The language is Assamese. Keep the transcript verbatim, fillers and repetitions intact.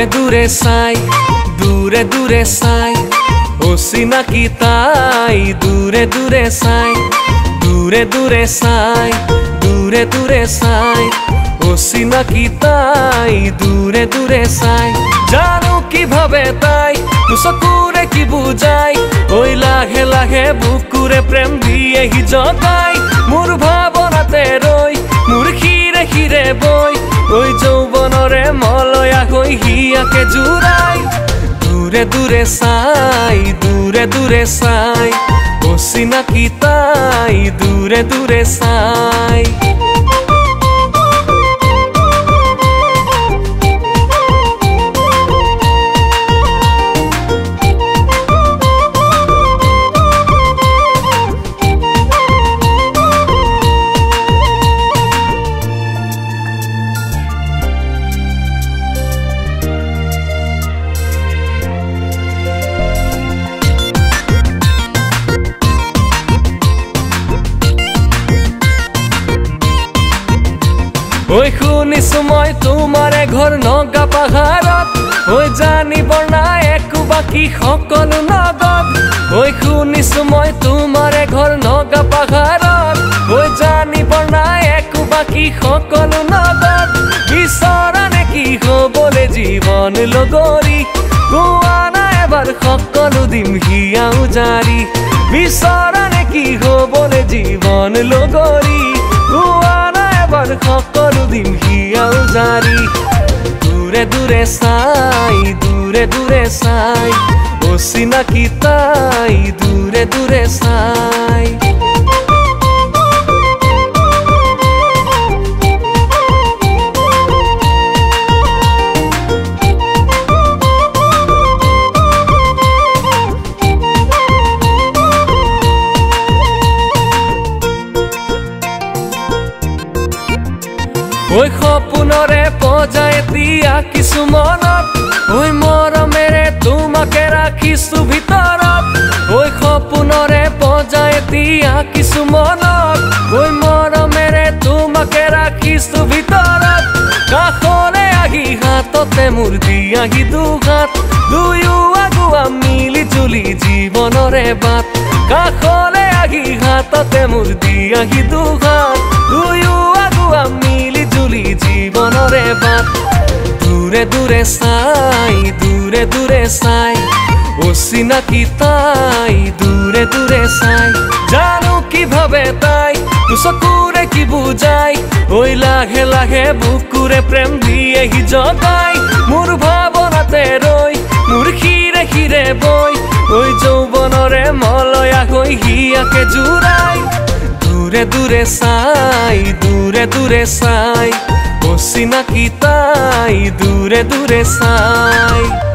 দূরে দূরে চাই দূরে দূরে চাই অচিনাকি তাই দূরে দূরে চাই দূরে দূরে চাই দূরে দূরে চাই অচিনাকি তাই দূরে দূরে চাই জানো কিভাবে তাই চকুৰে কি বুজাই ওই লাহে লাহে বুকুৰে প্ৰেম দিয়েহি জগাই মোৰ ভাৱনাতে ৰৈ মোৰ শিৰে শিৰে বৈ ওই যৌৱনৰে মলয়া হৈ হিয়াকে জুৰাই দূৰে দূৰে চাই দূৰে দূৰে চাই অচিনাকি তাই দূৰে দূৰে চাই ওই শুনিছো মই তোমাৰে ঘৰ নগা পাহাৰত ওই জানিবৰ নাই একো বাকী সকলো নগদ ওই শুনিছো মই তোমাৰে ঘৰ নগা পাহাৰত ওই জানিবৰ নাই একো বাকী সকলো নগদ বিচৰা নে কি হ'বলে জীৱন লগৰী কোৱা নাই এবাৰ সকলো দিম হিয়া উজাৰি বিচৰা নে কি হ'বলে জীৱন লগৰী কোৱা সকলো দিম হিয়া উজাৰি দূৰে দূৰে চাই দূৰে দূৰে চাই অচিনাকি তাই দূৰে দূৰে চাই ওই সপোনৰে পজাই দিয়া কিছু মনত ওই মৰমেৰে তোমাকে ৰাখিছো ভিতৰত ওই সপোনৰে পজাই দিয়া কিছু মনত ওই মৰমেৰে তোমাকে ৰাখিছো ভিতৰত কাষৰে আহি হাততে মোৰ দিয়াহি দুহাত দুয়ো আগুৱা মিলি জুলি জীৱনৰে বাট কাষৰে আহি হাততে মোৰ দিয়াহি দুহাত দুয়ো আগুৱা মিলি জুলি জীৱনৰে বাট দূৰে দূৰে চাই দূৰে দূৰে চাই অচিনাকি তাই দূৰে দূৰে চাই জানো কিভাবে তাই চকুৰে কি বুজাই ওই লাহে লাহে বুকুৰে প্ৰেম দিয়েহি জগাই মোৰ ভাৱনাতে ৰৈ মোৰ শিৰে শিৰে বৈ ওই যৌৱনৰে মলয়া হৈ হিয়াকে জুৰাই দূৰে দূৰে চাই দূৰে দূৰে চাই অচিনাকি তাই দূৰে দূৰে চাই